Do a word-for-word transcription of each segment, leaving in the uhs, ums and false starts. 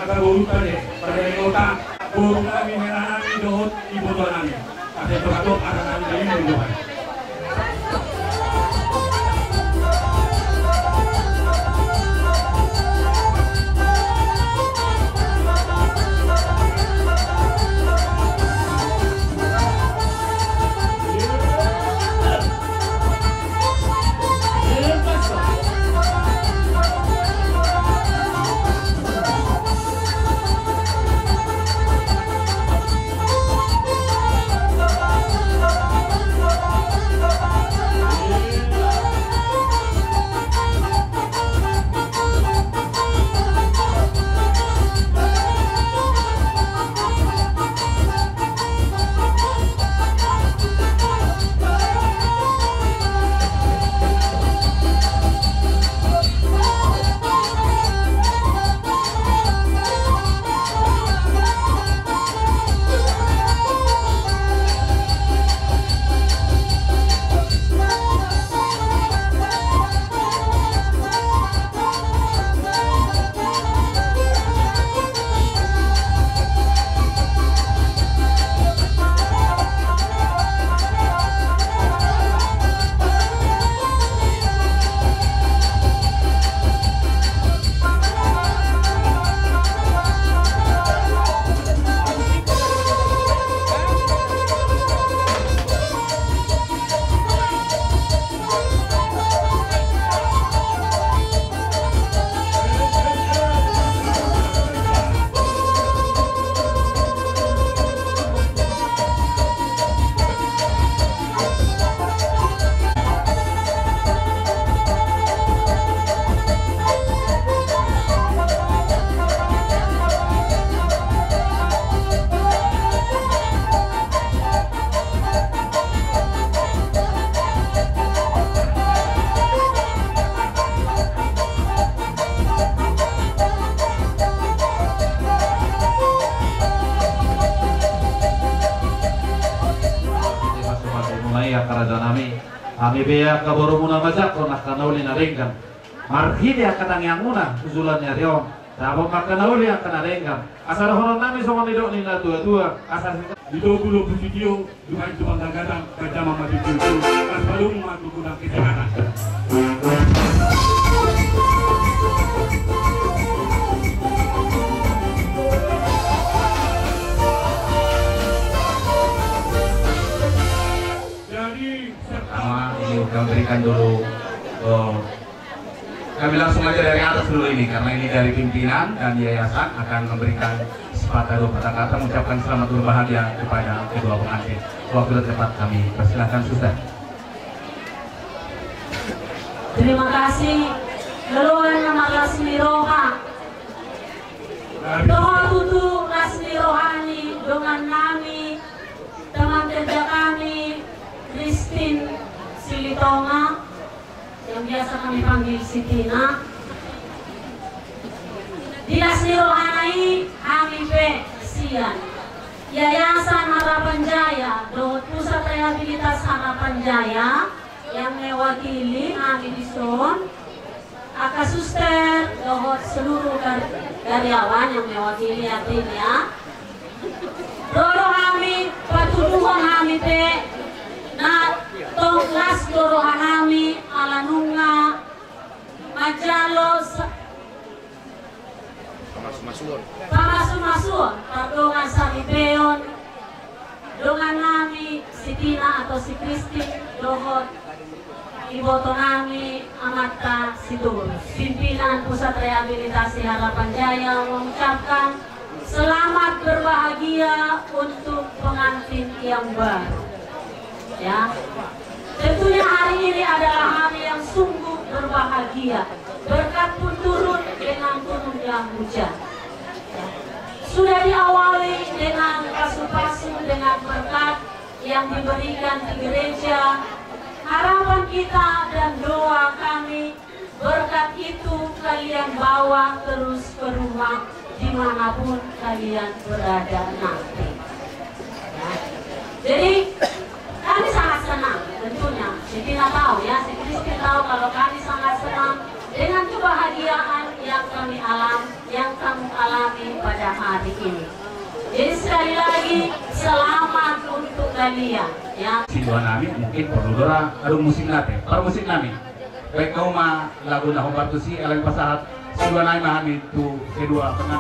kagulutan eh, pada kota, burung kami merah kami dohot ibu tuan kami. Ada terlalu ada kami dari menjual. Kami beya kaboro muna majak ko nakanauli na ringgan. Marhidi akatang yang muna usulan niya riyon. Sabong makanauli ang kanarenggan. Asal horon namin sa mga nidok ni na tua-tua. Asal Dito gulo video duhay tumanggagadang kajama matututo. At balong matutudang kisahana. Kami berikan dulu, oh, kami langsung aja dari atas dulu ini karena ini dari pimpinan dan yayasan akan memberikan sepatah dua patah kata mengucapkan selamat berbahagia kepada kedua pengantin. Waktu dan tempat kami persilahkan Suster. Terima kasih. Leluhur nama Lasmi Roha. Doa tutu Lasmi Rohani dengan nami teman kerja kami Christine Silitonga yang biasa kami panggil Sitina. Dinas Rohani kami P. Sian. Yayasan Harapan Jaya, Dohot Pusat Rehabilitas Harapan Jaya yang mewakili kami di Son. Aka Suster, Dohot seluruh karyawan yang mewakili artinya. Doro kami patuduhan kami P. Na tonglas doro hanami alanunga majalo pamasun pamasun pardongan sa Ibeon dongan nami si Tina atau si Christine Dohot iboto nami amata si Dulus. Pimpinan Pusat Rehabilitasi Harapan Jaya mengucapkan selamat berbahagia untuk pengantin yang baru. Ya, tentunya hari ini adalah hari yang sungguh berbahagia. Berkat pun turun dengan turunnya hujan. Ya. Sudah diawali dengan pasu-pasu dengan berkat yang diberikan di gereja. Harapan kita dan doa kami berkat itu kalian bawa terus ke rumah dimanapun kalian berada nanti. Ya. Jadi kami sangat senang tentunya. Si Tina tahu ya, si Christine tahu kalau kami sangat senang dengan kebahagiaan yang kami alami, yang kamu alami pada hari ini. Jadi sekali lagi selamat untuk kalian ya. Si dua nami mungkin perlu dora aduh musim nate, per musim nami. Baik kau mah lagu nah batu si eleng pasahat si dua nami mah itu kedua tenang.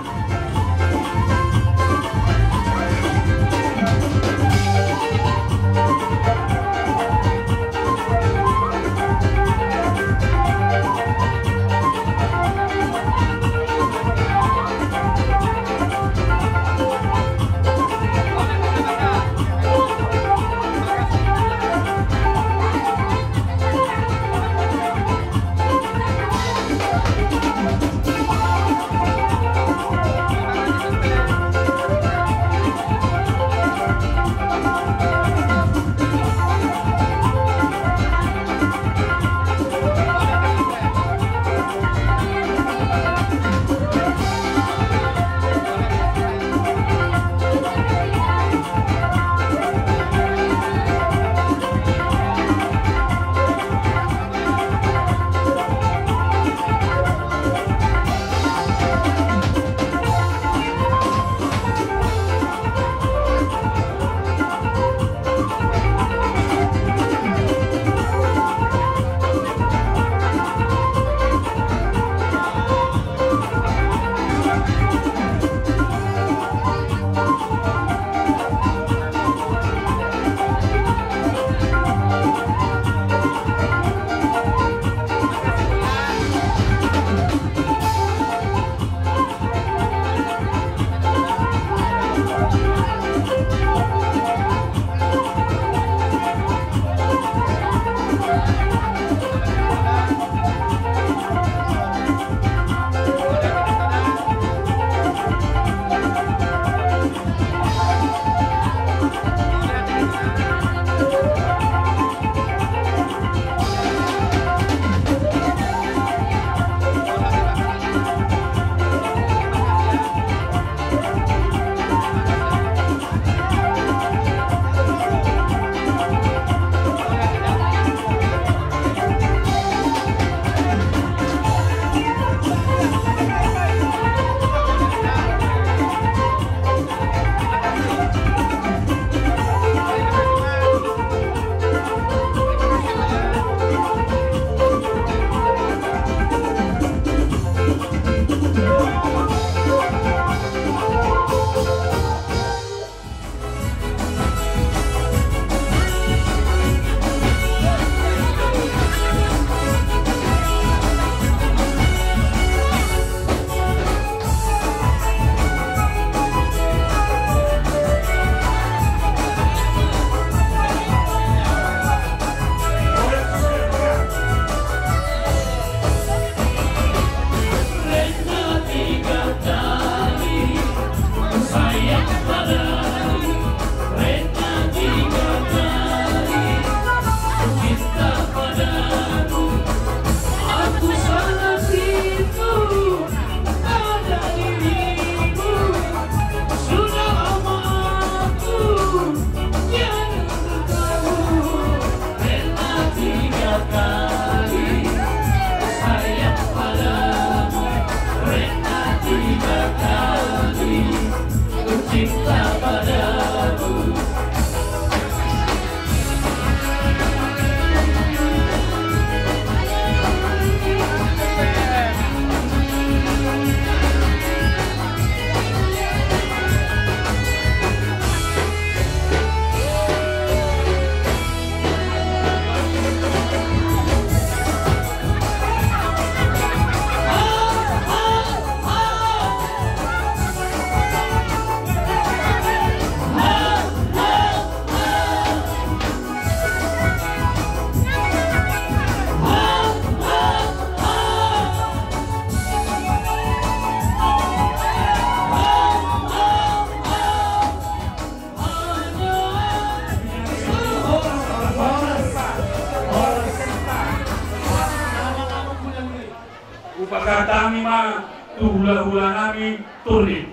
Upakatami ma hula-hula nami turni,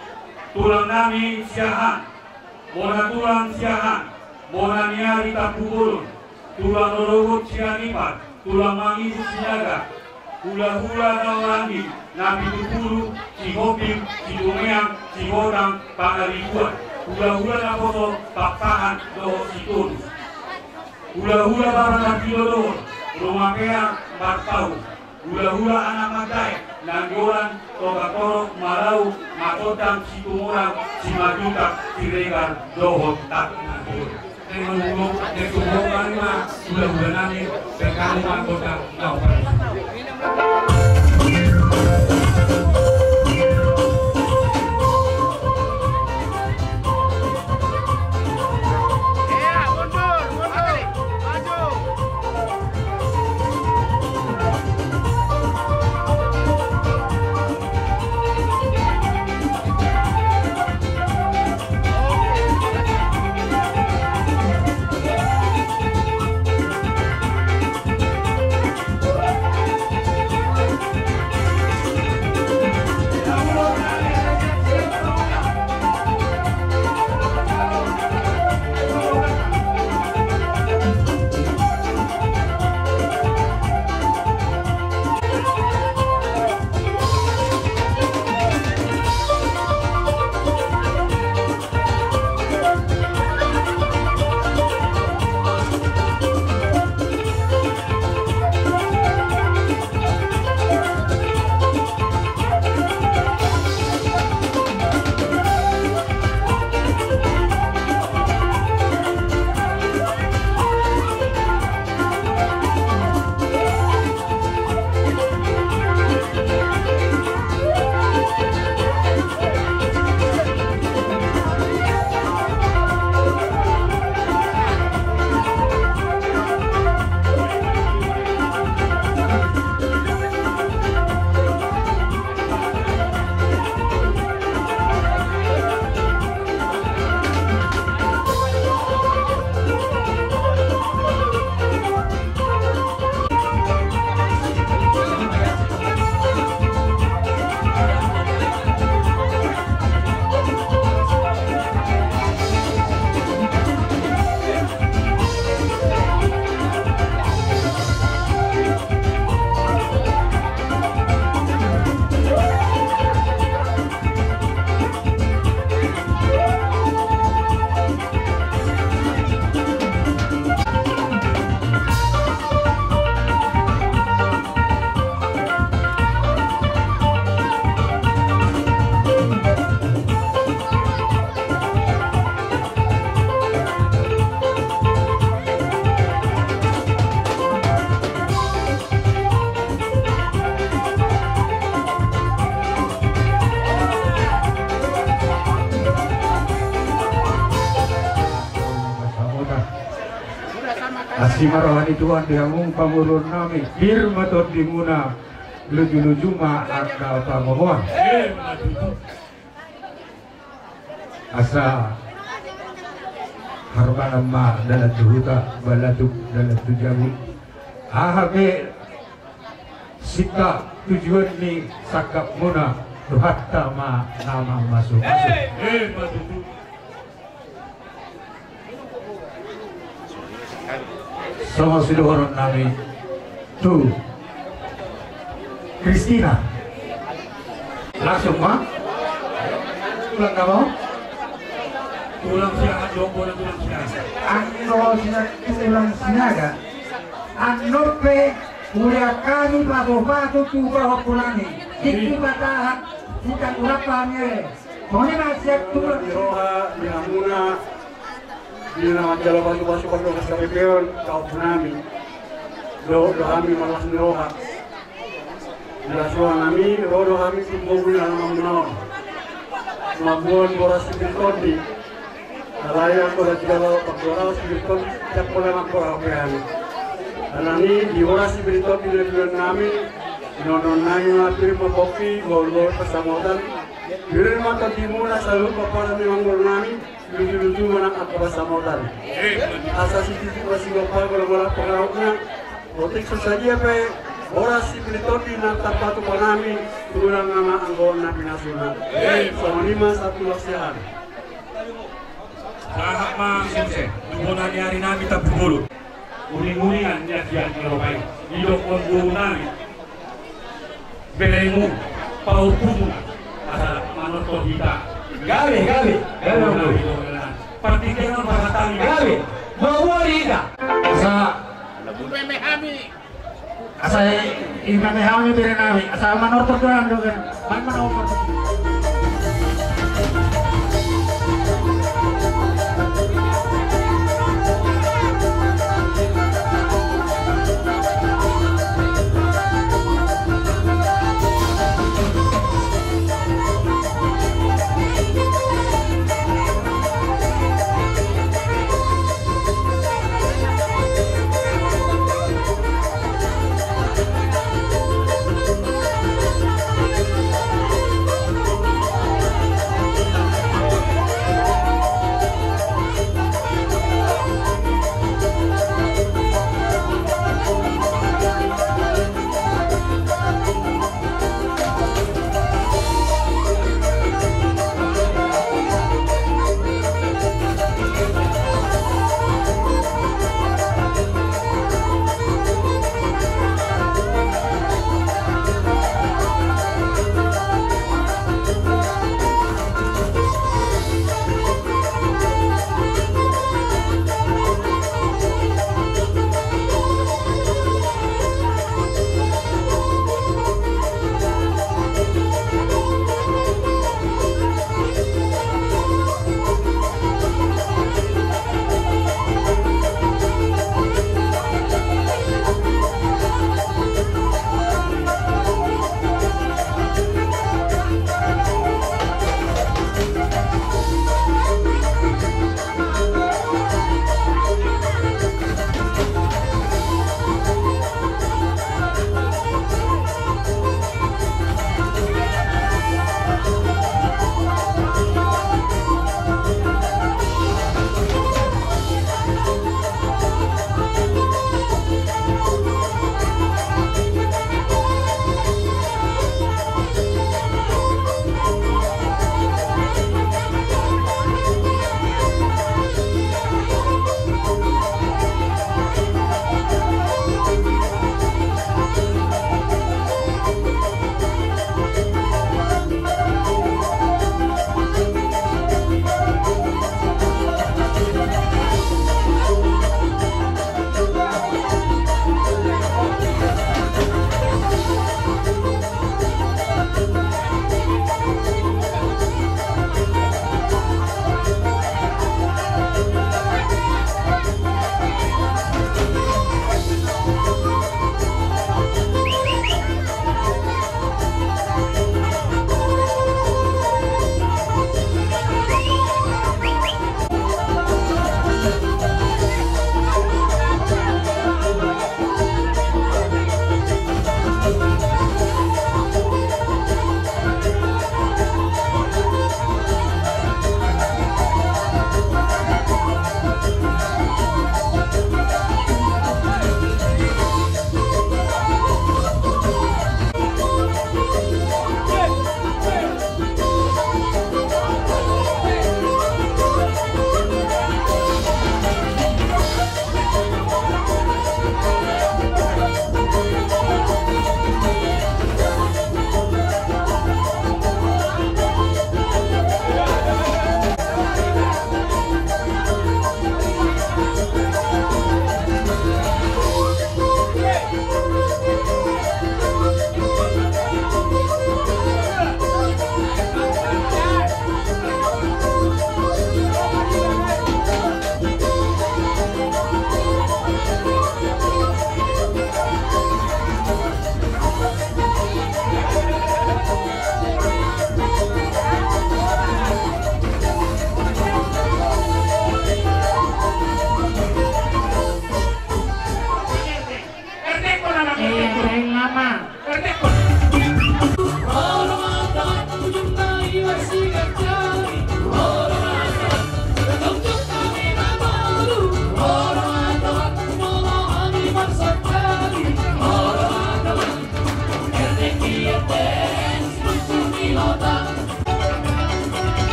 tulang nami siahan, mona tulang siahan, mona niari tapugulun, tulang lorogot sianipat, tulang mangi siaga, hula-hula nawangi, Nabi Tupuru, si Goping, si Dumeang, si Godang, Pangarikuan. Hula-hula na foto, pakpahan, doho si Tudus. Hula-hula barang na Pilodor, Rumakea, Bartau. Hula-hula anak Magday, Nanggolan, Togatoro, Malau, Matotang, si Tumurang, si Majutak, si Regar, doho, tak Nanggolan. Dan menunggu, dan tumbuhan na hula-hula namin, berkali anggota Naupan. Asimarahan ituan dihangung pamurun nami Birmatot dimuna luju-luju ma akal pamohon asa harbana ma dalam tuhuta balatuk dalam tujawi ahabe sika tujuan ni sakap muna tuhatta ma nama masuk-masuk sama sidohoron nami tu Kristina langsung ma tulang kamu Tulang siaga, dombo na tulang siaga. ano tulang sinaga ano pe ulia kami bago-bago tuba hopulani iki batahan kita urapannya mohon nasihat tulang Roha, dinamuna di nama jalan bagi masuk ke lokasi K P P on kau punami do do kami malas Roha jelas Roha kami do do kami kumpul di nama menon mabuan boras sibirkodi alaya ko lagi jalan pakdora sibirkodi tak boleh makor apa kami dan ini di boras sibirkodi di bulan kami nonon nai ngapir kopi gol-gol persamotan Birin mata timuna selalu kepada memang nami lucu-lucu mana aku persamotan. Asas itu masih gopal bola-bola pengaruhnya. Rotik saja pe bola si pilitoti nak tapatu panami tulang nama anggona binasuna. Sama lima satu lasihan. Sahak mang sukses. Dubonan hari nami tak berbulu. Uling-ulingan dia dia ngerokai. Hidup pun nami. Belemu. paupumu asa manoto kita Gabe, gabe, gabe. partikan bahasa tali Gabe, bawa rida. Asa, asa ini kami kami beri nami. Asa manor pertuan dogen, man manor pertuan.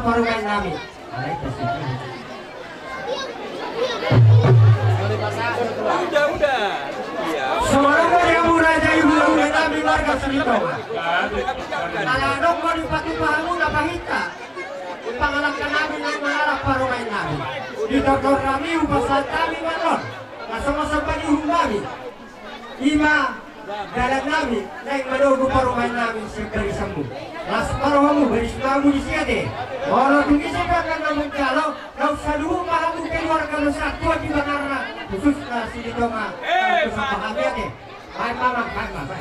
paruman nami. Alay kasih. Udah, udah. Iya. Semoga yang murah jadi bulan nami warga Selito. Aladong ko di patupamu na pahita. Pangalang kami ng mangarap paruman nami. Di doktor kami upasal kami manon. Nasama-sama panihong kami. Ima dalam nami naik madogo paruman nami sekali sambu. Las paruhamu berismamu di sini. Orang tuh saya kan namun kalau kau selalu mahamu keluar kalau satu di banara khusus nasi di doma. Kau sama kami deh. Hai mama, hai mama.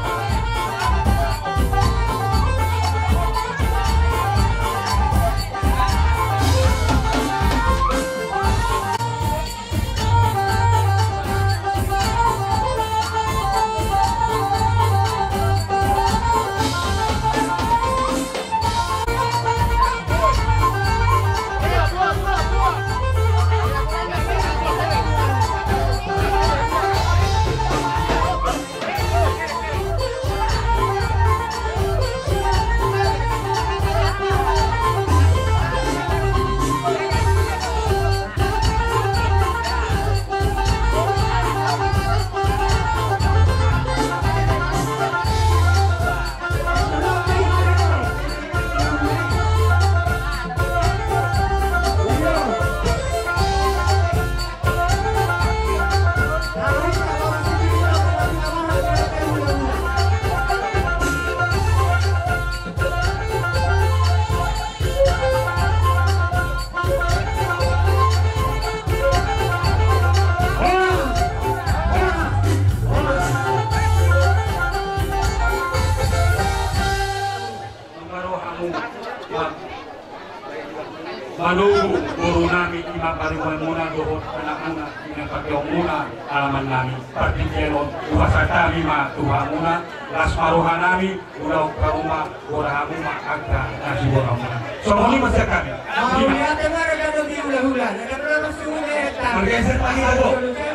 Malugu guru nami ima pariwan muna dohot anak-anak dengan pakyong muna alaman nami partikelo uasa kami ma tuha muna las maruha nami ulau karuma ora muna agda nasi ora muna so ini masa kami Mau lihat dengar ada di hula-hula ada berapa sungai eta bergeser lagi aku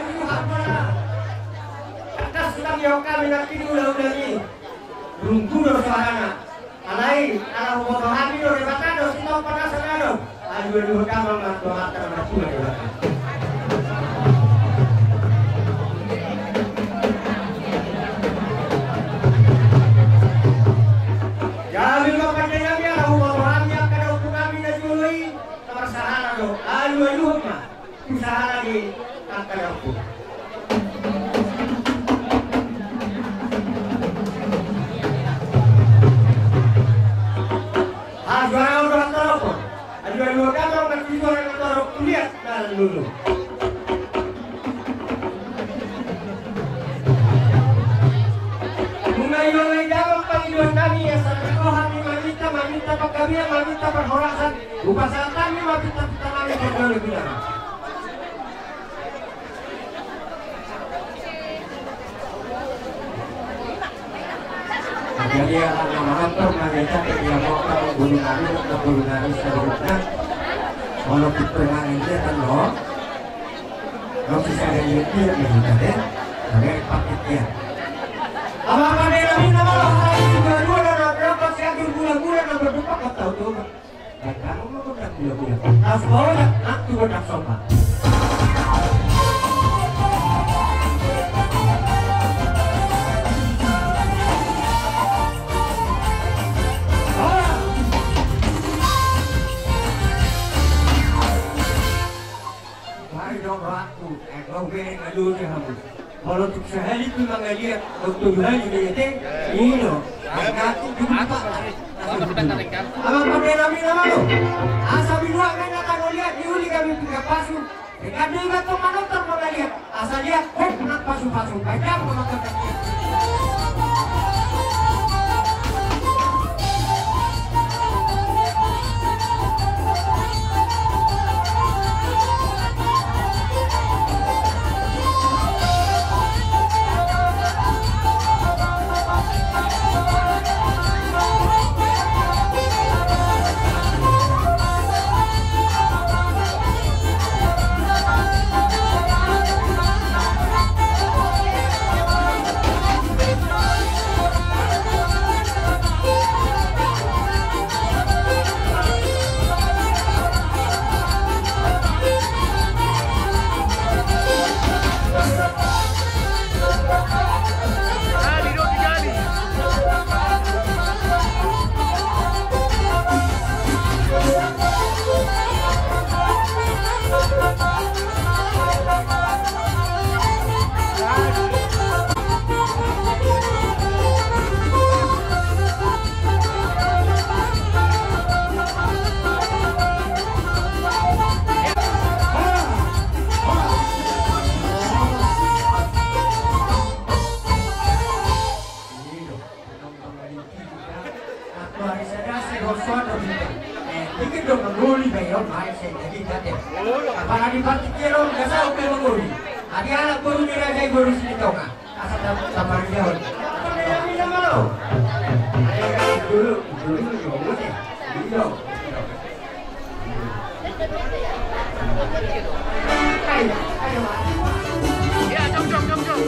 atas sedang yang kami nanti di hula-hula ini rungku do suarana alai ala moto hami do rebakado sino pernah senado aduh dua kamar mas doa termasuk ya lima panjangnya biar aku moto hami akan aku kami dan julai nomor sahana do aduh aduh mah usaha lagi akan aku juara udah telepon, ada dua kamar dan juara taruh kuliah dan dulu. Mulai mulai jawab panggilan kami ya sampai kami meminta meminta pegawai meminta perhorasan, bukan saat kami meminta kita kami berdua bilang. Jadi anak menonton mereka ketika mau kamu bunuh nari atau bunuh nari selanjutnya kalau kita nari dia kan loh kalau bisa ada yang dia kita deh ada paketnya apa apa dia nabi nama lo hari dua dua dan berapa sekian bulan-bulan dan berduka kau tahu tuh dan kamu mau udah bulan-bulan harus bawa ya nak juga tak sopan dulu kamu. Kalau untuk sehari itu mengalir untuk hari juga itu, ini loh. Agak juga apa? Apa pakai nama nama lo? Asal berdua kan akan lihat diuli kami tiga pasu. Dekat juga tuh manonton mengalir. Asal lihat, oh nak pasu pasu. Baiklah menonton. muli bayon mai saya jadi jate. Apa di pati kiro gasa uke menguri. Adi anak guru ni raja guru sini tonga. Asal tamar dia. Kami sama lo. Dulu dulu dulu ni. Dulu. Ayo, ayo. Ya, jom jom jom jom.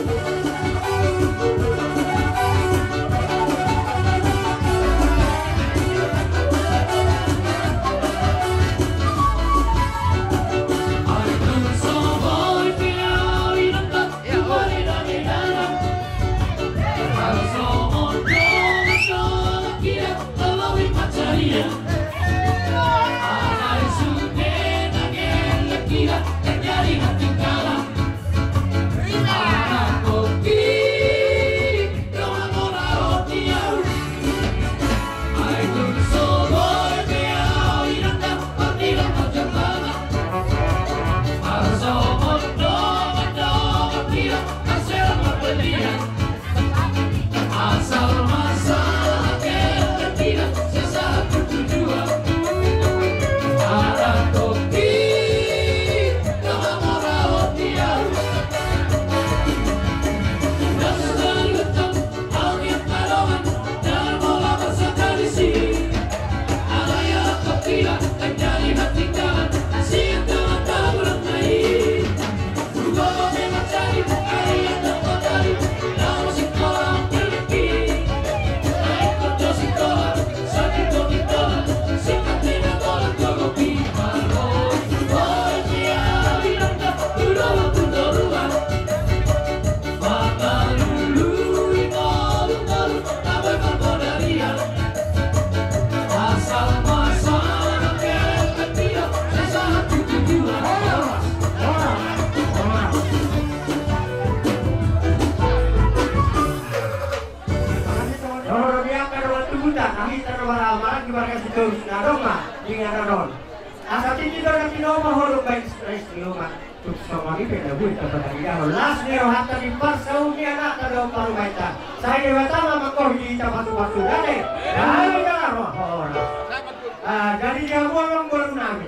Jadi dia bolong bolong nami.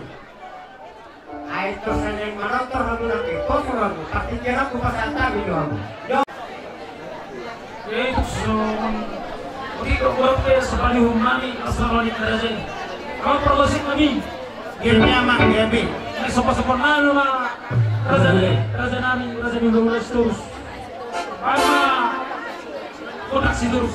Aito saneng manotor hamu nanti kosong hamu. Tapi kira aku pasal tabi doang. Itu Oke, kau buat kaya sepani humani asal di kerajaan. Kau progosip kami. Gilnya mak gebi. Ini sopa-sopa malu mah. Raja raja nami, raja minggu mulai terus. Apa? Koneksi terus.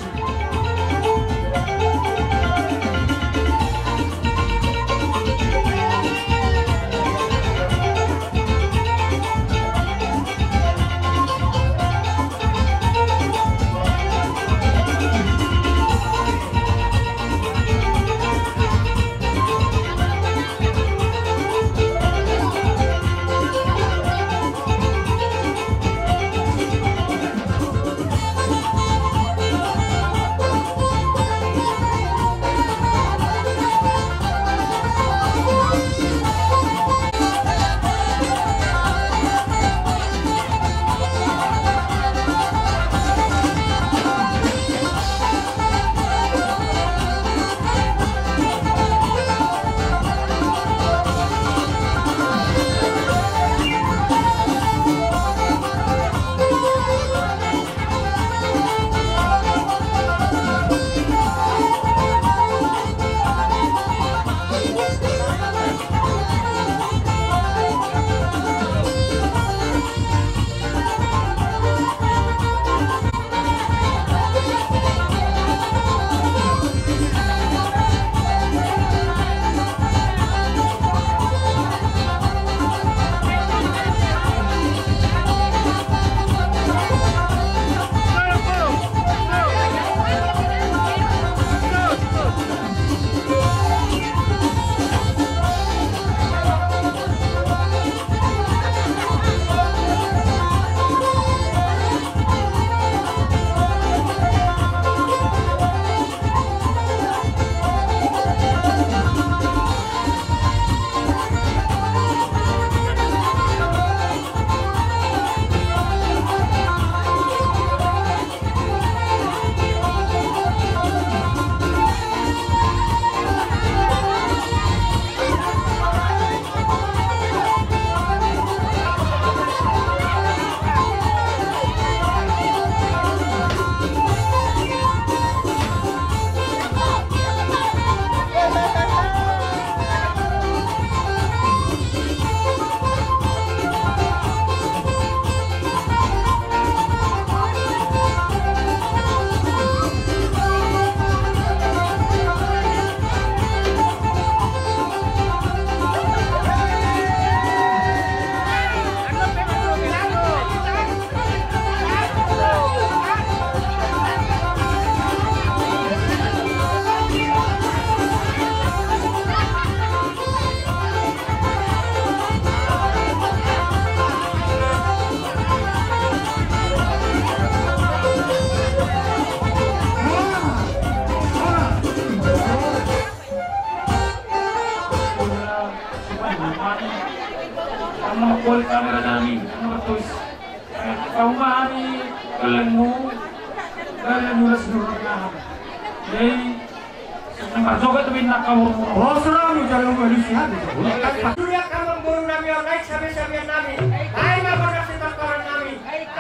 Tulis kami raja nami, nomor tulis. Kau mami kelengu, kelengu lah seluruh orang. Jadi Nampak juga tuh bintang kamu. Oh, serang jalan polisi habis. Sudah kamu buru nami naik sampai-sampai nami. Ayo apa kasih koran nami.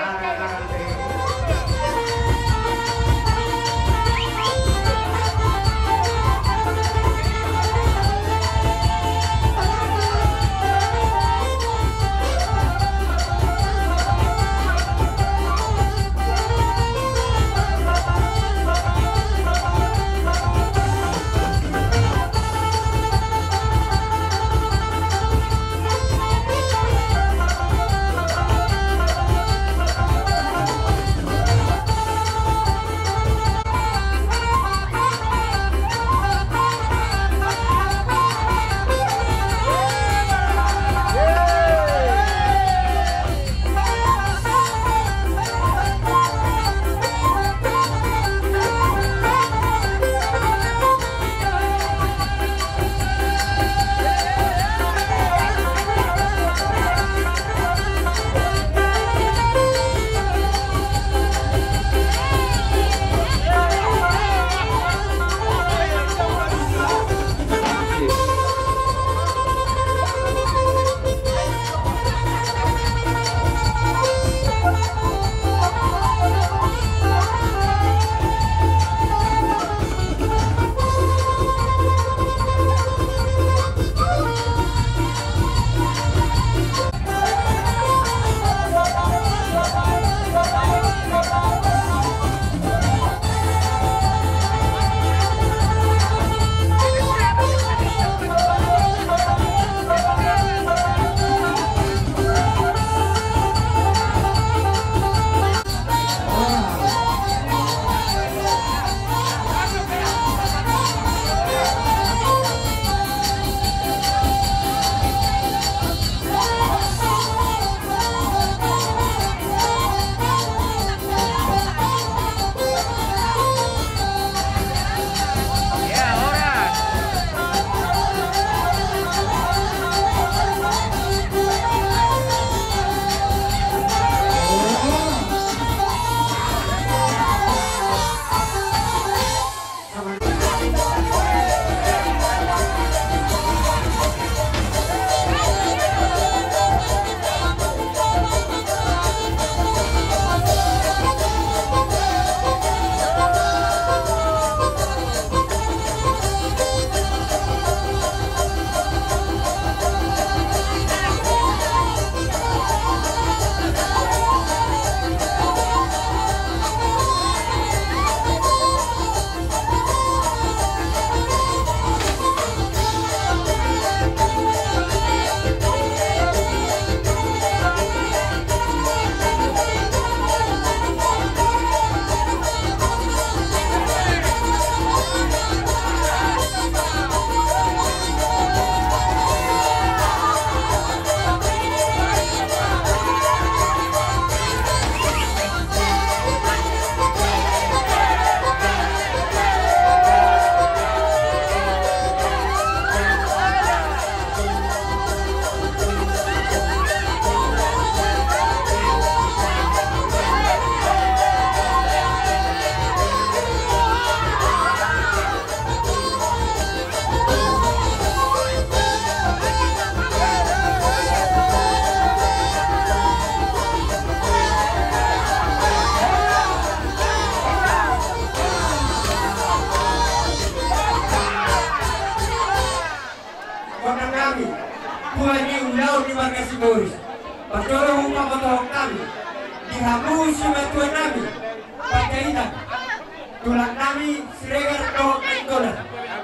Tulang nami siregar do enggolan.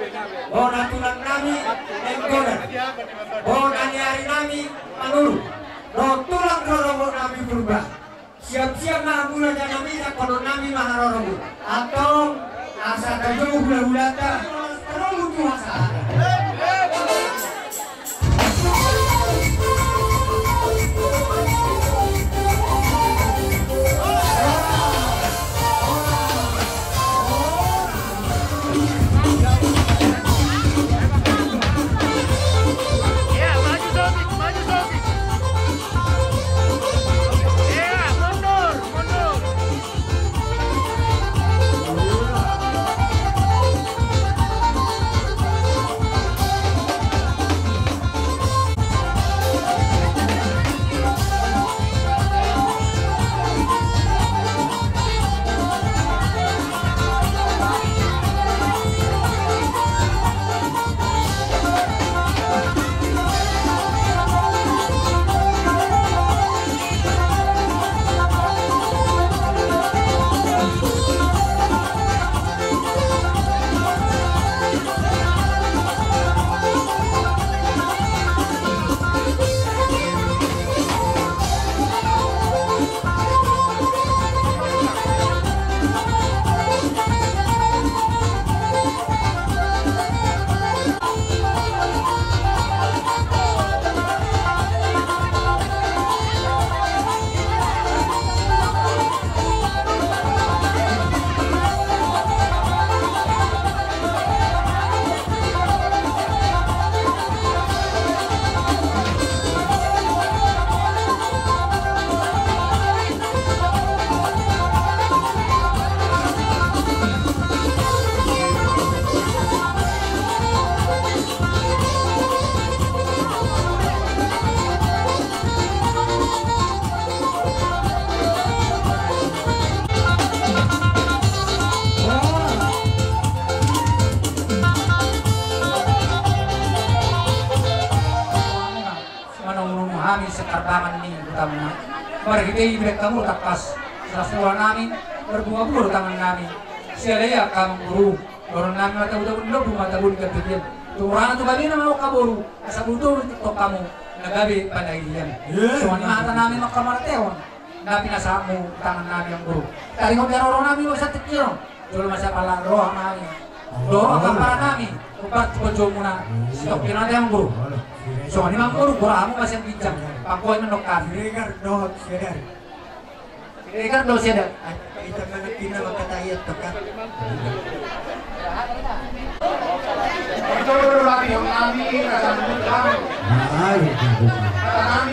Bona tulang nami enggolan. Bona nyari nami manuru. Do tulang rorobo nami berubah. Siap-siap na mula jana misa kono nami maharorobo. Atau asa kajo hula-hulata terlalu tuasa. Yeah, maju Zombie, maju Zombie. karbangan ini utama. Mari kita ibarat kamu takas sesuatu namin berbunga-bunga tangan namin. Siya ya kamu guru. Orang namin mata udah udah mata bulu kepikir. Turang tu kami nama kaburu. Asa butuh untuk kamu nagabi pandagian. Soalnya mata namin makamarteon. Nabi nasamu tangan namin yang guru. Tadi kau biar orang namin masa kecil. Dulu masa palang roh namin. Doa kampara namin. Upat kojo muna. Siok pinada yang guru. Soalnya mang guru kamu masih bincang. Pangkuan menokkan. Regar dot sedar. Regar dot sedar. Kita mana pina makatayat tokat. Itu lagi yang kami rasa menang. Ay, Kami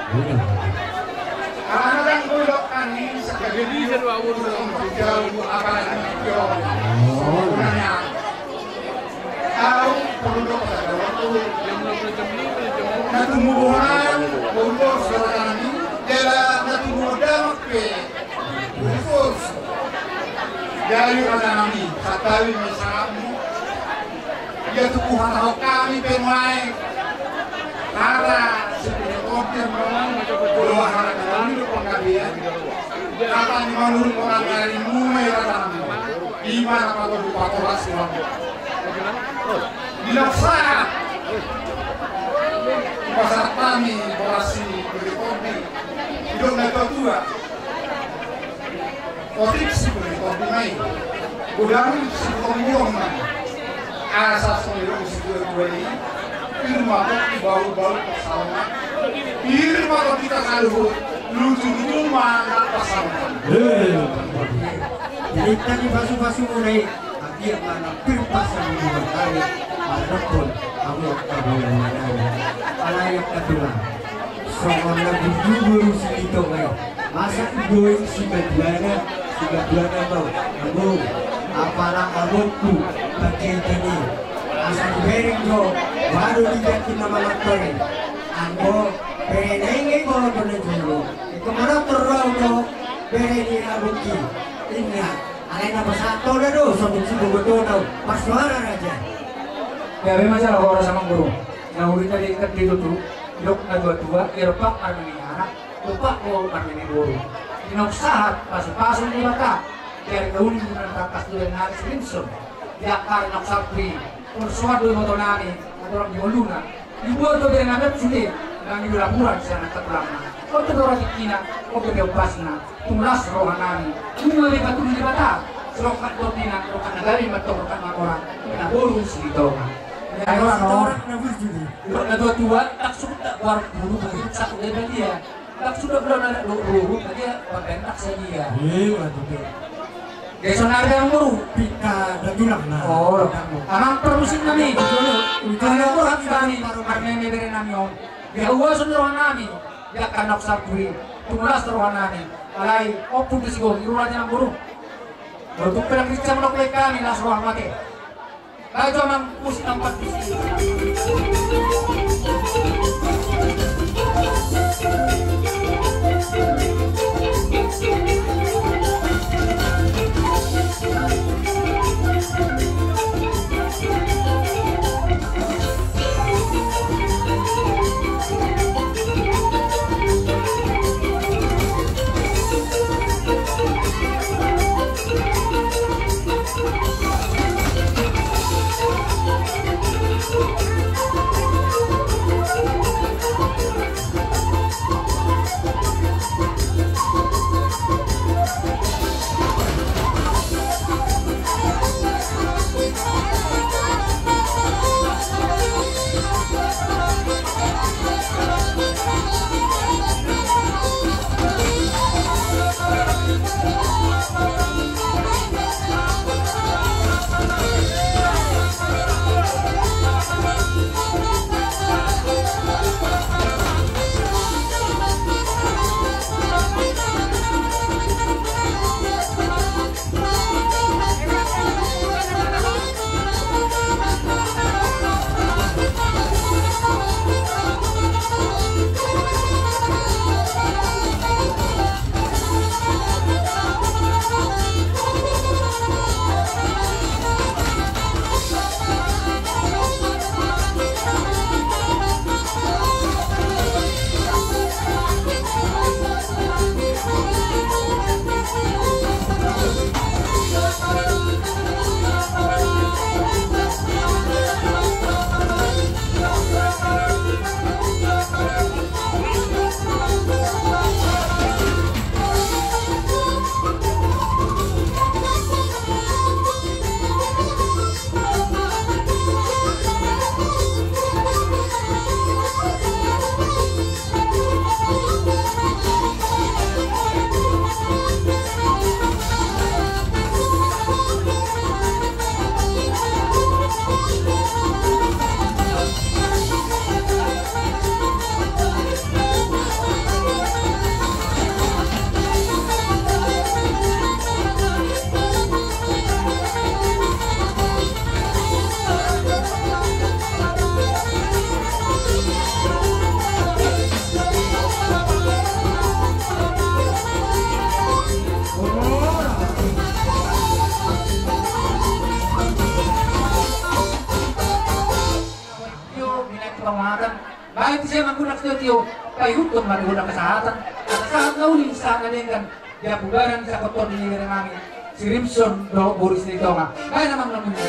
karena kan bulog kami sebagai leader wawur jauh akan jauh. Sebenarnya tahu penduduk pada waktu natumuhan untuk seorang ini adalah natumuhan ke khusus dari kami satawi misalnya dia tukuhan kami penwai karena seperti objek bahwa anak kami pengkajian kata di manur orang dari mulai rata di mana kalau lupa kelas dilaksana pasar kami operasi berikopi hidup mereka tua otiksi berikopi main udang si komong asas pemilu si dua ini firma kok bau-bau pesawat firma kok kita kaluh lucu-lucu mana pesawat kita di basu-basu mulai akhir mana pirpasan di berkali adapun kamu kabulkan alayak kedua soal lagi dulu segitu kayak masa ibu si keduanya si keduanya bau kamu apalah kamuku bagian ini asal bering jo baru dijakin nama lakoni anggo berenenge kalau boleh dulu itu mana terlalu jo bereni abuki ingat ada nama satu dah do sampai situ betul do pas suara aja ya memang salah orang sama guru nah uri tadi ikat di itu dok na dua-dua irpak armeni anak lupa ko armeni guru dinoksahat pas-pasun di mata dari kauni dengan takas dulu yang hari Simpson dia karena noksapri persuadu yang motor nani orang di Moluna dibuat tuh dari nabi sini yang di laporan sana keterang kau tuh orang di Kina kau berdua pasna tulas rohan nani cuma di batu di bata serokat tuh Kina rokan negari betul rokan orang kena borus di tolong ya orang orang nabi jadi orang dua tua tak sudah keluar bulu begitu satu dari dia tak sudah belum ada luruh dia pentak saja iya betul Deso na yang guru pika dagulang na oh amang permusin nami dulu itu ada orang kami karena ini dari nami om dia uas rohan nami dia kanok saburi tumulas rohan nami alai opun disigo irulan yang guru untuk pelang dicam nok kami las rohan mati lalu amang musik empat siya manggunak sa tiyo, payutong manggunak kesehatan. At saat na uli, sa kanengan, dia bubaran sa kotor ni nga namin, si Rimson do Boris nito nga. Kaya naman naman niya.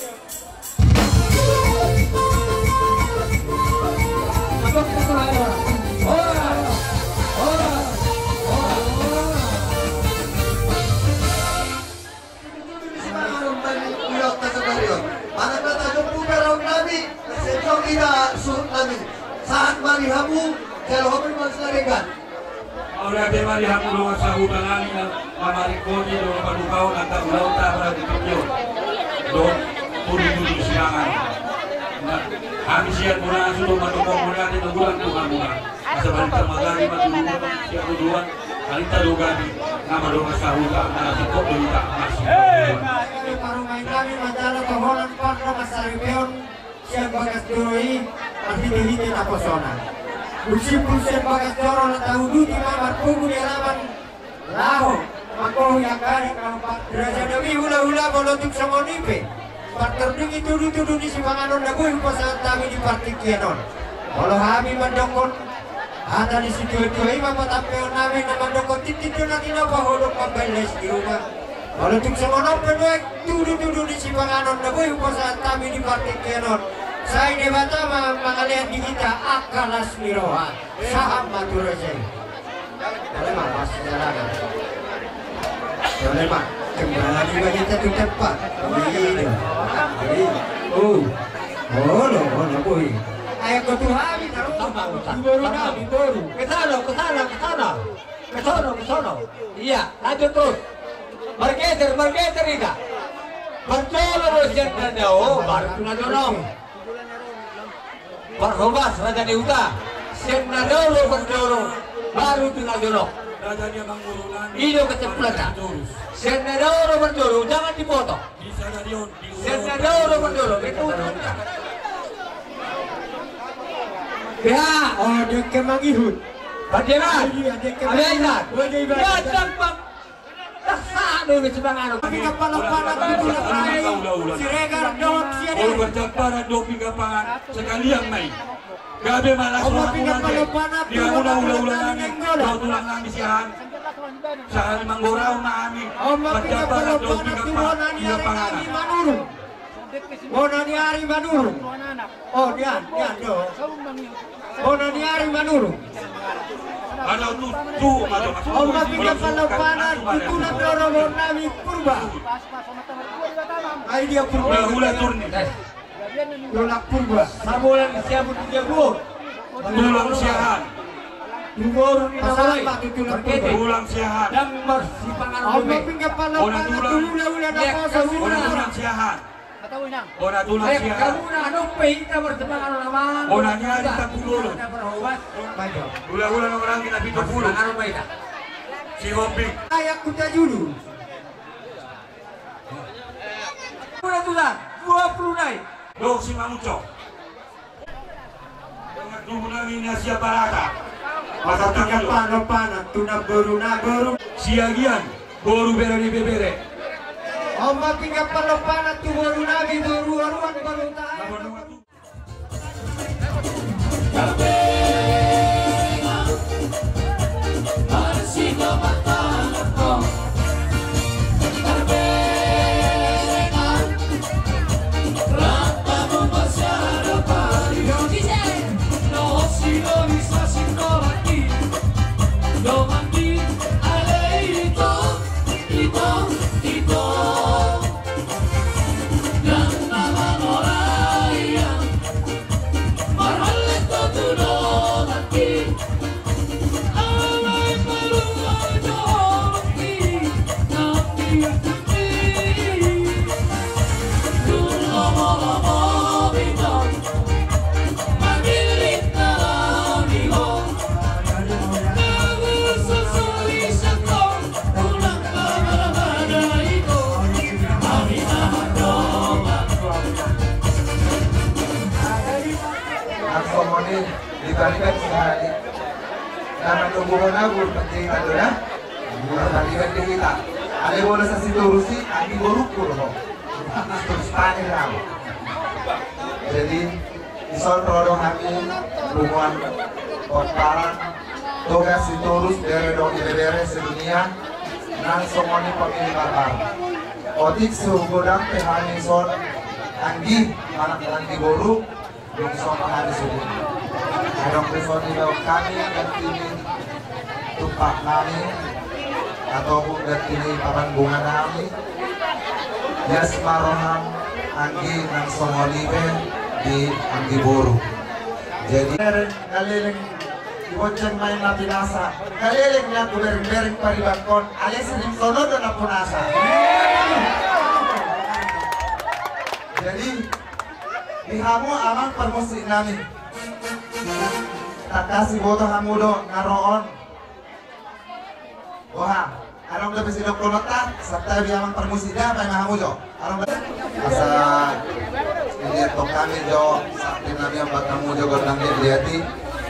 Mabok na ko lang yun. Ora! Ora! Anak na tayo po karaw namin, kasi ito ang ina-suot namin. Saan marihamu, kalau kami maslarigan. Ahora te marihamu doon sa hutan namin ng mamarikoti doon padukaw ng tagulaw-ta para dipityo. Doon, tuli-tuli silangan. Kami siya muna ang sulong matukong muna natin ang gulang tuhan muna. Sa balita magani matulungan siya tuduan, balita lugani na madunga sa hutan na nasikot balita masih. Parumay namin madala toholan parno masaribeon siya bagas duroi at hinihitin na posona. Usipun siya bagas doro na tahudu di mamar pugu di alaman laho makoh yang kari kampak derajat demi hula-hula bolotuk sama nipe parterdung itu tudu di sibanganon na buih pasangan kami di partik kianon walau kami mendokon ada di situ itu ima patapeon namin na mendokon titit na tinabaholok pagbeles di rumah. Kalau tuk semono pendek tudu-tudu di sibanganon na boy upasahan kami di partik kenon. Saya ini bata mengalian di kita akalas miroha saham maturajai. Boleh mah masih jalan. Boleh mah kembali bagi satu tempat. Ini, oh, oh no, oh no boy. Ayo ke Tuhan taruh baru nabi baru. Kesana, kesana, kesana, kesana, kesana. Iya, lanjut terus. Marketer, marketer ika. Betul harus jangan jauh, baru tuna dorong. Perhobas raja diuta, siapa dulu berdorong, baru tuna dorong. Iyo kecepatan. Siapa dulu berdorong, jangan dipotong. Siapa dulu berdorong, itu udah. Ya, oh dia kemangihut. Bagaimana? Bagaimana? Bagaimana? Saan di Sibanganon. Tapi kapal-kapalan itu lakai. Si Regar dot siya din. Olo berjamparan do pingapangan sekali yang main. Gabe malas orang pulang. Dia ulah-ulah namin. Do tulang namin siyahan. Saan manggorao na amin. Berjamparan do pingapangan. Pingapangan. Bona ni Ari Manurung. Oh dian, dian do. Bona ni Ari Manurung. Kalau tu tu macam oh tapi kalau panas itu nak dorong nabi purba. Ay dia purba. Ulah turni. Tolak purba. Sabulan siapa dia bu? Tulang siahan. Tunggu ni Pasal apa tu tulang purba? Tulang siahan. Dan bersipangan Oh tapi kalau panas dulu ulah nak pasal tulang siahan. Bona tulang siahan. Kamu nak ano kita bersipangan naman. Bona niya di tapulo. Ulah-ulah ng orang kita pito pulo. Si Hopping. Ayak kuda dulu. Muna tulang, dua puluh naik. Do si Mamucho. Dengan tubuh namin na siya baraka. Masaknya panas-panas tuna baru na baru. Siagian, baru bere ni bebere. Oma pinggap panas tu baru nabi baru aruan baru tahan. Dibalikan sehari karena tumbuhan aku seperti itu ya dibalikan di kita ada bola sasi dorusi anti borukur kok terus panen kamu jadi Ison rodo kami hubungan Kotparan tugas diturus dari dong ibedere sedunia nang somoni pemilih barbar otik suhudang tehani son anggi manak anggi boru yung son hari suhu adong person di dalam kami dan kini tupak kami ataupun dan kini papan bunga kami jas maroham anggi nang somolibe di anggi boru jadi kaliling Iboceng main na pinasa kaliling niya kubering-bering paribangkon alis rin sono doon na punasa jadi dihamu amang permusik namin tak kasih boto hamudo ngaroon wah arong lebih sidok konotan serta biamang permusida pay mahamudo arong asa ini to kami jo sakti nabi ang batamu jo godang diliati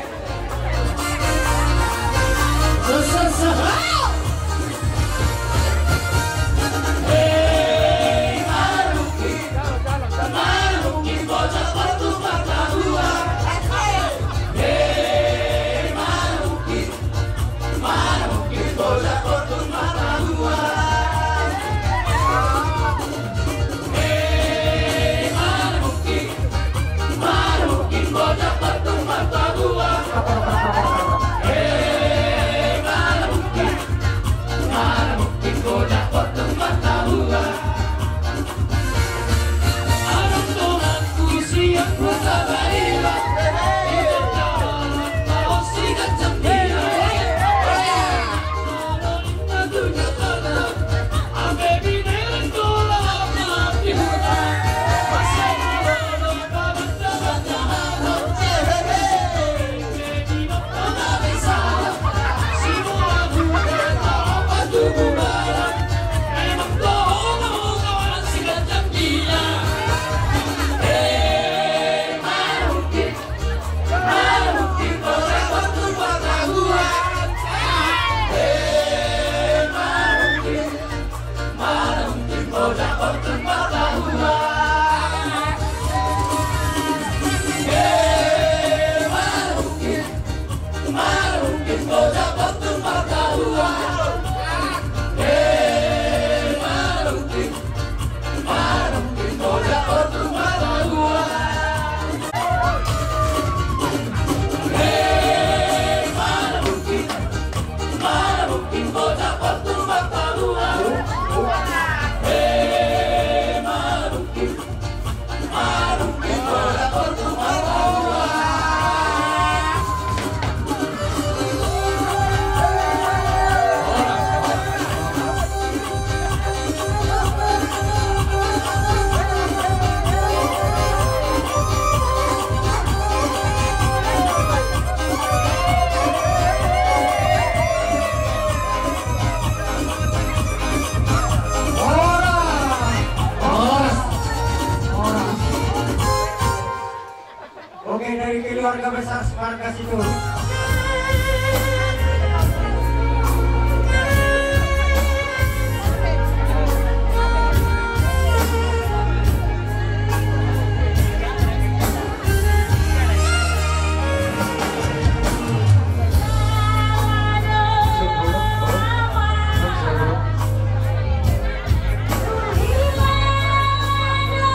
Hey, Maruki, Maruki, bocah batu mata dua. Hey, Maruki, Maruki, bocah batu mata dua. Hey, Maruki, Maruki, bocah batu mata dua. Keluarga besar Semarga Sidur.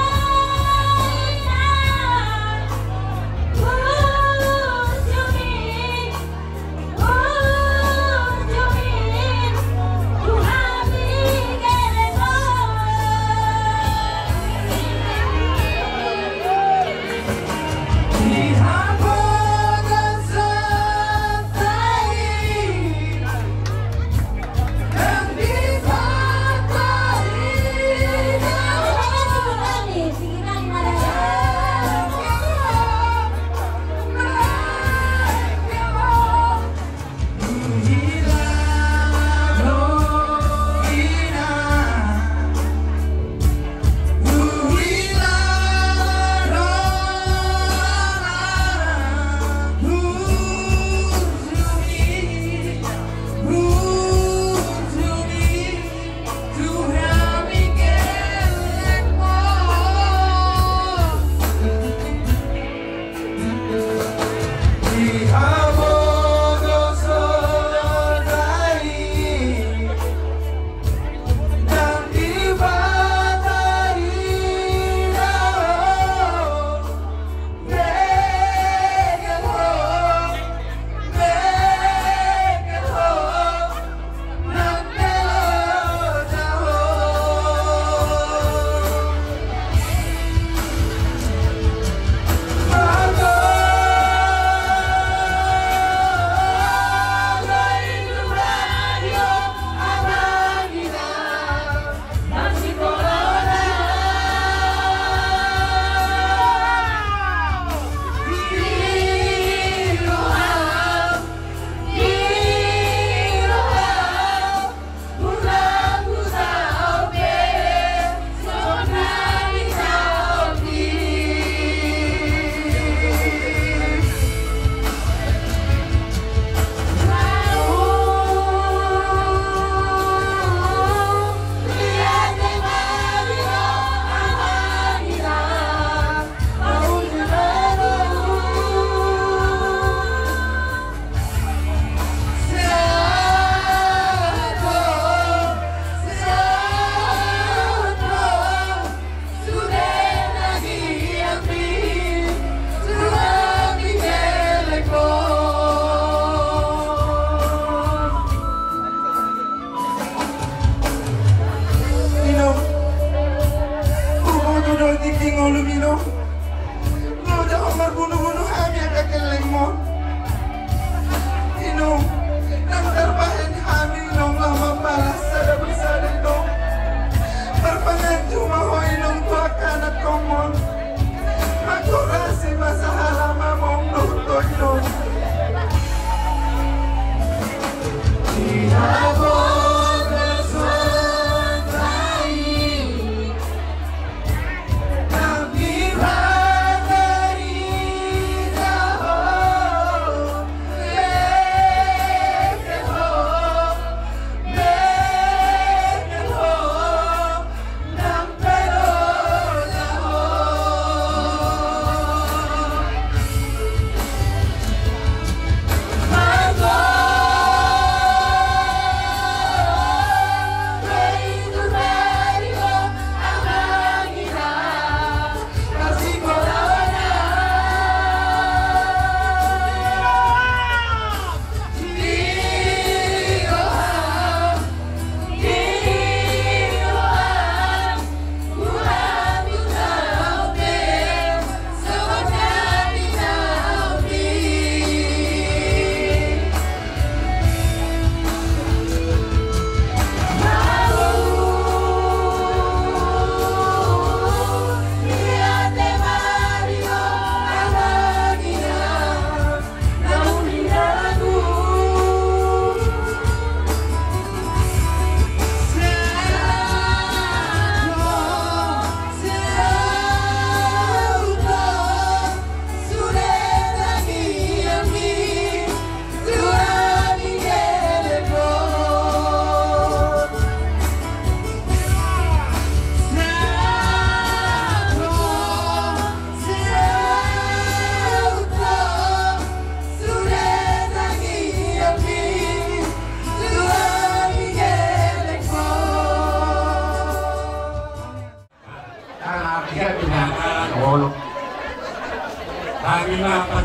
Ooh,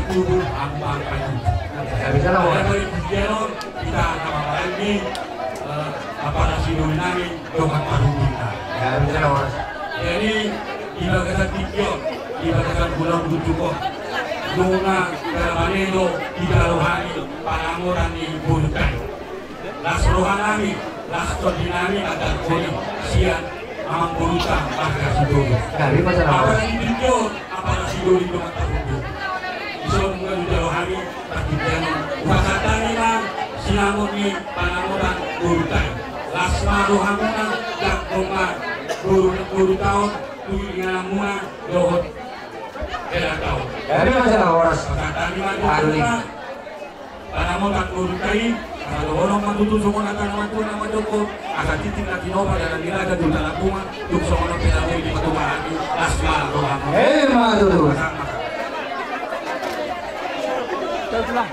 kubur ambang kayu. Gak bisa lah. Dari Pujianon kita nama ini apa nasi dulu nami doang paru kita. Gak bisa lah. Jadi di bagasan tikion, di bagasan bulan bujuko, nunga kalamanendo tidak rohani panangoran di bulukan. Las rohani, las tordinami agar koni sian amang bulukan marga sidoli. Gak bisa lah. Apa yang tikion, apa nasi dulu doang paru kita. Iso mengalu rohani partikiano. Wakatani man sinamon ni panangoran bulukan. Las rohani yang kongan guru guru tahun tujuh dengan muna dohot era tahun. Jadi masalah horas. Kata lima dua pada mau tak guru kain kalau orang mantutu semua akan mantu nama Joko akan titik lagi nova dalam diraja di dalam bunga untuk semua pedagang di batu bahagi asma roham. Eh madu. Terpulang.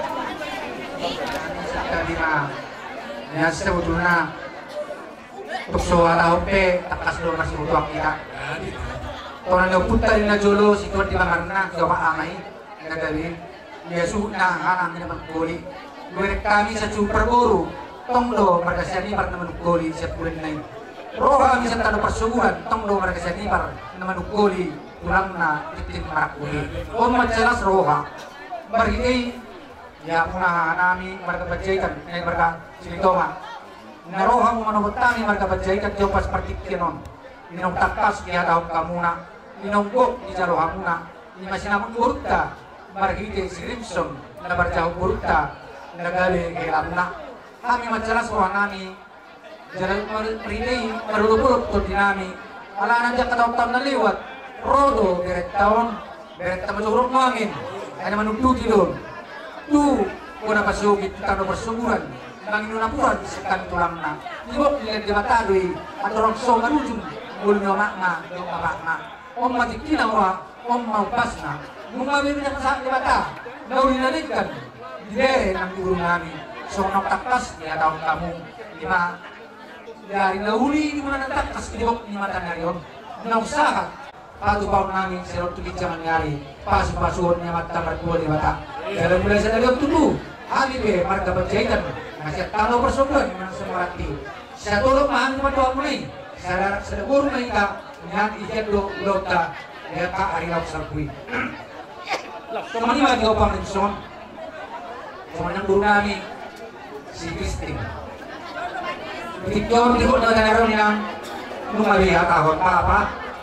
Tadi mah ya sebetulnya untuk suara H P tak kasih dulu masih butuh kita. Orang yang putar na jolo si tuan di mana coba amai ngadari dia sudah anak ini menggoli. Mereka kami secuper guru tongdo mereka siani par teman goli siap bulan lain. Roh kami serta persubuhan tongdo mereka siani par teman goli tulang na titik marak goli. Oh majelas roha bagi ya punah nami mereka bajaikan ini mereka silitoma. Narohang manubutani mereka bajaikan jauh seperti kinon. Inom takas dia tahu kamu na, inom gok di jalo hamuna. Ini masih namun burta, marhide si Rimson, na berjauh burta, nagale kelamna. Kami majalas roh nami, jalan meridei merulupuluk tur dinami. Ala nanti ketahuan na lewat, rodo beret tahun, beret tamu curug mangin, ada menuduti dong. Tu, kuna pasugit tano persuburan. Bangin napuran sekan tulangna. Ibok dilihat di mata doi, atau orang so marujung, ulno makna, dong makna. Om mati kina wa, om mau pasna. Mengambil minyak saat di mata, daun dinalikan. Di dere nang guru nami, so nok takas dia tahun kamu. Lima dari nahuli di mana takas ibok di mata narion. Nang usaha, patu paun nami serot tulis jangan nyari. Pas pasuannya mata berdua di mata. Dalam mulai sadari tubuh, hari be marga berjaitan. Masih tahu persoalan yang semerati. Saya tolong mahal cuma dua mulai. Saya saya guru mereka yang ikat do dokta ya kak hari lalu sarkui. Kemana lagi opang Rimson? Sama yang guru kami si Kristin. Tiktor di kota daerah yang rumah dia tahun apa?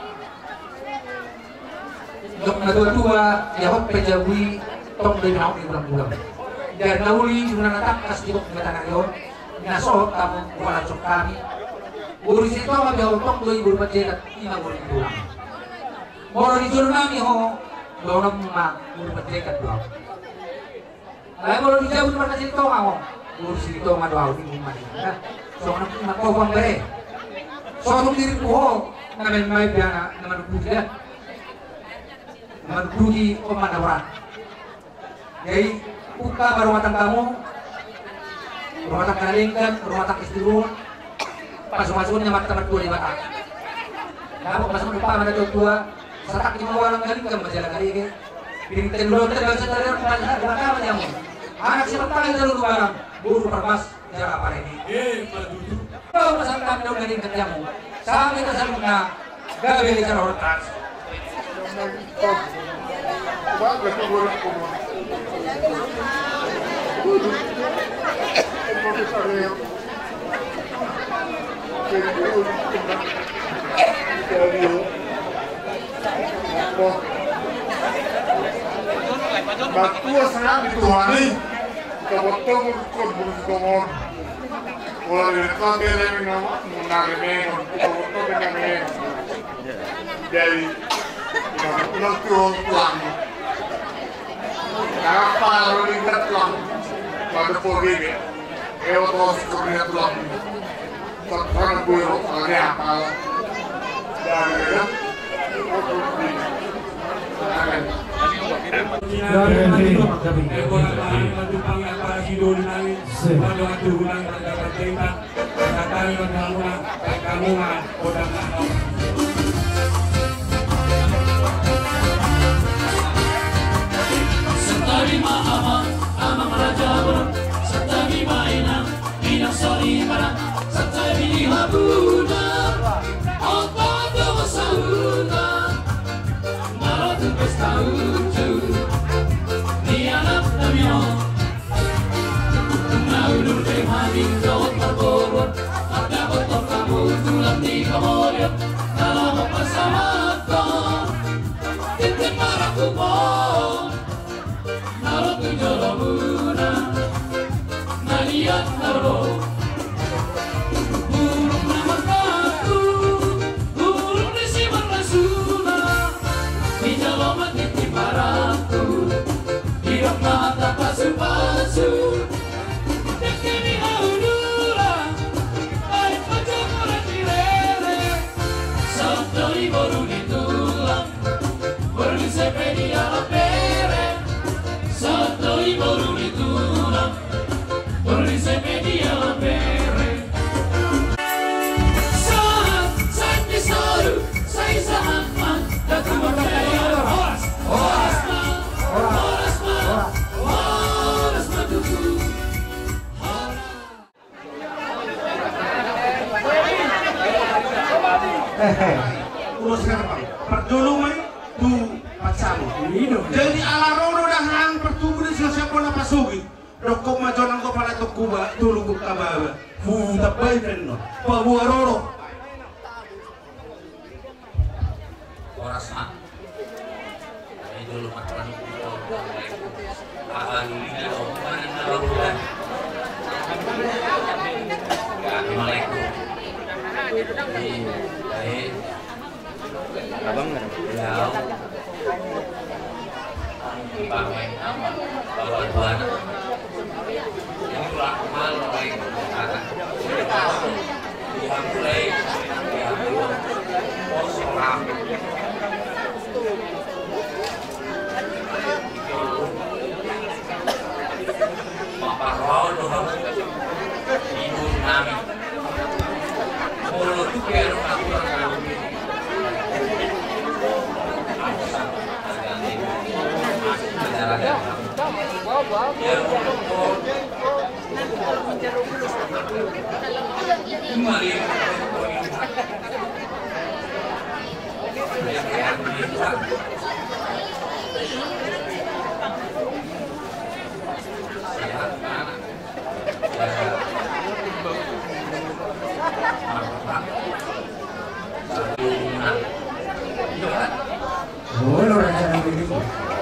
Dok na dua dua jawab pejawi tong dari mau di bulan-bulan. Dari nahuli cuma natak kas di bawah tanah yon, nasok kamu wala cok kami. Guru situ apa jauh tok dua ibu berjelat lima guru itu. Mau di juru kami ho, dua nama guru berjelat dua. Lalu kalau di jauh cuma kasih tau mau, guru situ mah dua ibu mah. Soalnya cuma kau bang bere. Soalnya diri ho, namen mai piana, namen budi ya, namen budi pemandaran. Jadi buka rumah tangga kamu, rumah tangga kalingkan, rumah tangga istri rumah, pas masuknya mata tempat dua di mata. Kamu masuk lupa ada dua dua, setak di bawah lang kalingkan masalah kali ini. Pinten dulu terus sadar pada mata kamu. Anak siapa tahu jalur barang, buru permas jarak apa ini? Eh, madudu. Kau pasang kami dong kalingkan kamu. Sampai kesaluna, gawe cara hortas. Batua sangat dituhani, kabutong kurbun-kurbun. Wala direkan kaya namin menarimen, kabutong kaya namin. Jadi, unang tuhong tulang. Nakaparo rin tatlang. Pada pori, ewa tos kurnia tulang. Terkena buiro kali apa? Dari ya, Setari Uruskan apa? Perdulungan tu pacamu. Jadi ala rono dah hang pertubuh di siapa na pasugi. Rokok majon angko pala to kuba tulung ko kababa. Fu tapay tenno. Pabuha roro. Oras na. Ay dulu matuan ko. Ahali ni ko panin na robulan. Assalamualaikum. Baik. Abang nggak? Ya. Pakai nama bawa dua anak. Yang kurang mahal baik anak. Yang mulai yang kosong. Bapak Rodo, ibu Nami. Kalau tu kira aku orang Oh, lo rencana begitu.